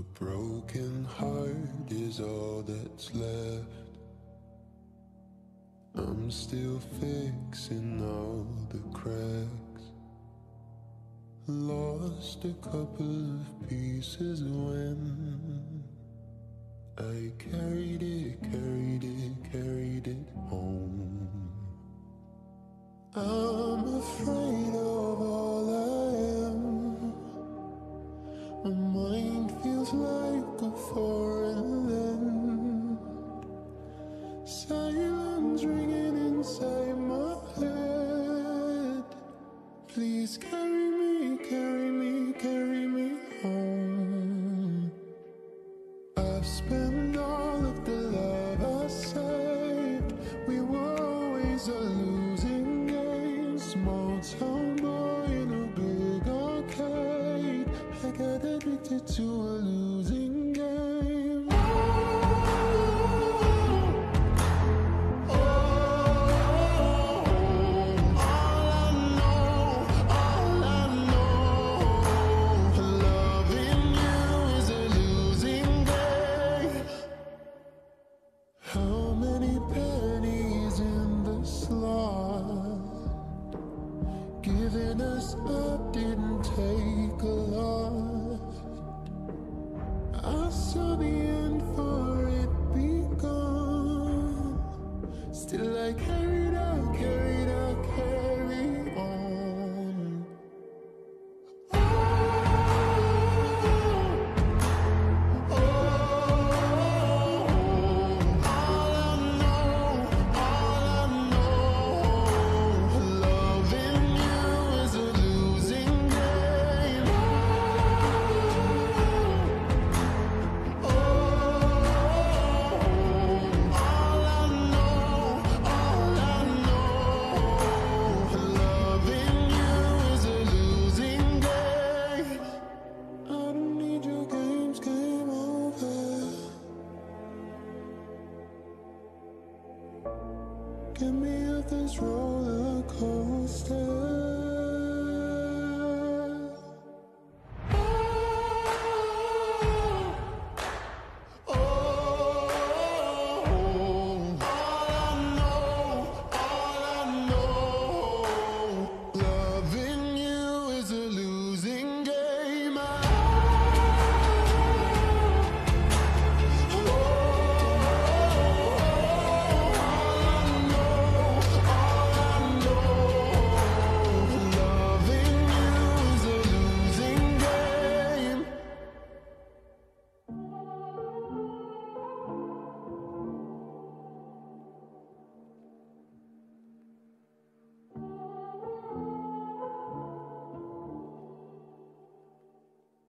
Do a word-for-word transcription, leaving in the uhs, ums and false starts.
A broken heart is all that's left. I'm still fixing all the cracks. Lost a couple of pieces when I carried it, carried it, carried it home. I'm afraid of all I am. My mind feels like a foreign land. Silence ringing inside my head. Please carry me, carry me, carry me home. I've spent all of the love I saved. We were always a losing game. Small town boy in a big arcade. I got addicted to a losing game. Giving us up didn't take a lot. I saw the end for it begun. Still I carried out, carried out, carried on. Get me off this roller coaster.